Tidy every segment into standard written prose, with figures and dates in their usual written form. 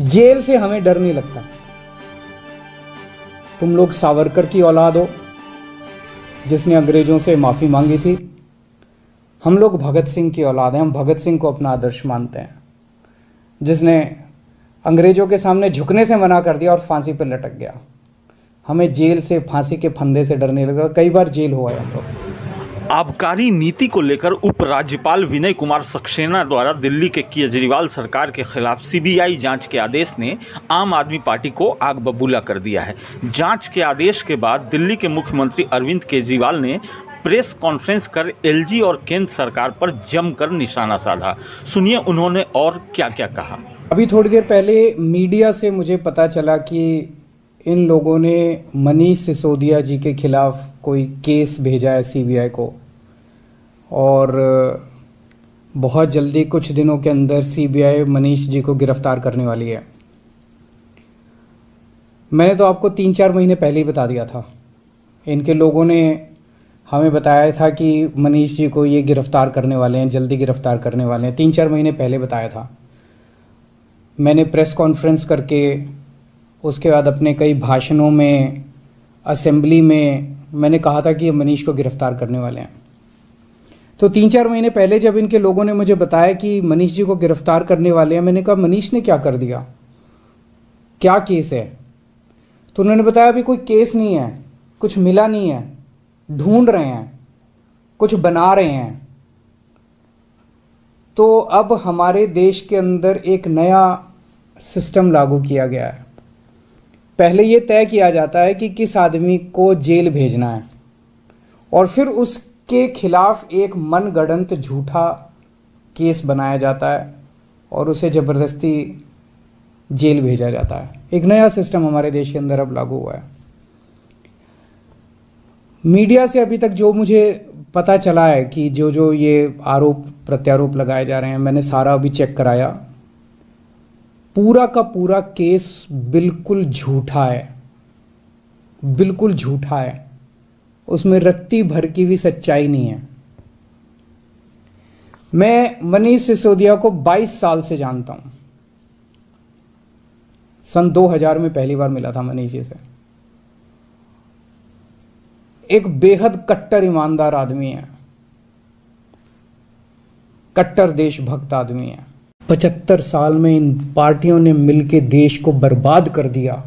Jail से हमें डर नहीं लगता। तुम लोग सावरकर की औलाद हो जिसने अंग्रेजों से माफ़ी मांगी थी। हम लोग भगत सिंह की औलाद हैं। हम भगत सिंह को अपना आदर्श मानते हैं, जिसने अंग्रेजों के सामने झुकने से मना कर दिया और फांसी पर लटक गया। हमें जेल से, फांसी के फंदे से डर नहीं लगा। कई बार जेल हुआ है हम लोग। आबकारी नीति को लेकर उपराज्यपाल विनय कुमार सक्सेना द्वारा दिल्ली के केजरीवाल सरकार के खिलाफ सीबीआई जांच के आदेश ने आम आदमी पार्टी को आग बबूला कर दिया है। जांच के आदेश के बाद दिल्ली के मुख्यमंत्री अरविंद केजरीवाल ने प्रेस कॉन्फ्रेंस कर एलजी और केंद्र सरकार पर जमकर निशाना साधा। सुनिए उन्होंने और क्या क्या कहा। अभी थोड़ी देर पहले मीडिया से मुझे पता चला कि इन लोगों ने मनीष सिसोदिया जी के खिलाफ कोई केस भेजा है सीबीआई को, और बहुत जल्दी कुछ दिनों के अंदर सीबीआई मनीष जी को गिरफ्तार करने वाली है। मैंने तो आपको 3-4 महीने पहले ही बता दिया था। इनके लोगों ने हमें बताया था कि मनीष जी को ये गिरफ्तार करने वाले हैं, जल्दी गिरफ्तार करने वाले हैं। 3-4 महीने पहले बताया था। मैंने प्रेस कॉन्फ्रेंस करके, उसके बाद अपने कई भाषणों में, असेंबली में मैंने कहा था कि ये मनीष को गिरफ्तार करने वाले हैं। तो 3-4 महीने पहले जब इनके लोगों ने मुझे बताया कि मनीष जी को गिरफ्तार करने वाले हैं, मैंने कहा मनीष ने क्या कर दिया, क्या केस है? तो उन्होंने बताया अभी कोई केस नहीं है, कुछ मिला नहीं है, ढूंढ रहे हैं, कुछ बना रहे हैं। तो अब हमारे देश के अंदर एक नया सिस्टम लागू किया गया है। पहले ये तय किया जाता है कि किस आदमी को जेल भेजना है, और फिर उसके खिलाफ एक मनगढ़ंत झूठा केस बनाया जाता है और उसे ज़बरदस्ती जेल भेजा जाता है। एक नया सिस्टम हमारे देश के अंदर अब लागू हुआ है। मीडिया से अभी तक जो मुझे पता चला है कि जो ये आरोप प्रत्यारोप लगाए जा रहे हैं, मैंने सारा अभी चेक कराया। पूरा का पूरा केस बिल्कुल झूठा है, बिल्कुल झूठा है। उसमें रत्ती भर की भी सच्चाई नहीं है। मैं मनीष सिसोदिया को 22 साल से जानता हूं। सन 2000 में पहली बार मिला था मनीष जी से। एक बेहद कट्टर ईमानदार आदमी है, कट्टर देशभक्त आदमी है। 75 साल में इन पार्टियों ने मिलकर देश को बर्बाद कर दिया।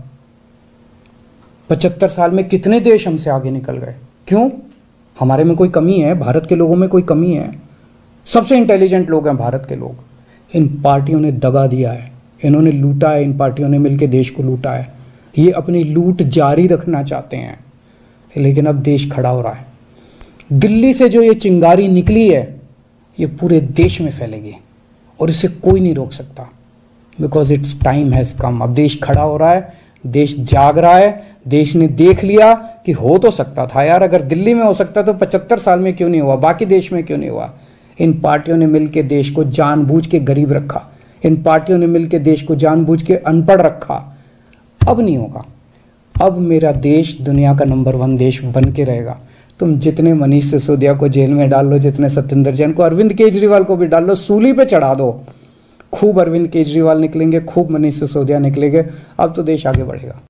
75 साल में कितने देश हमसे आगे निकल गए। क्यों? हमारे में कोई कमी है? भारत के लोगों में कोई कमी है? सबसे इंटेलिजेंट लोग हैं भारत के लोग। इन पार्टियों ने दगा दिया है, इन्होंने लूटा है। इन पार्टियों ने मिलकर देश को लूटा है। ये अपनी लूट जारी रखना चाहते हैं, लेकिन अब देश खड़ा हो रहा है। दिल्ली से जो ये चिंगारी निकली है, ये पूरे देश में फैलेगी और इसे कोई नहीं रोक सकता। Because it's time has come. अब देश खड़ा हो रहा है, देश जाग रहा है। देश ने देख लिया कि हो तो सकता था यार, अगर दिल्ली में हो सकता तो 75 साल में क्यों नहीं हुआ, बाकी देश में क्यों नहीं हुआ। इन पार्टियों ने मिलकर देश को जानबूझ के गरीब रखा। इन पार्टियों ने मिलकर देश को जानबूझ के अनपढ़ रखा। अब नहीं होगा। अब मेरा देश दुनिया का नंबर 1 देश बन के रहेगा। तुम जितने मनीष सिसोदिया को जेल में डाल लो, जितने सत्येंद्र जैन को, अरविंद केजरीवाल को भी डाल लो, सूली पे चढ़ा दो। खूब अरविंद केजरीवाल निकलेंगे, खूब मनीष सिसोदिया निकलेंगे। अब तो देश आगे बढ़ेगा।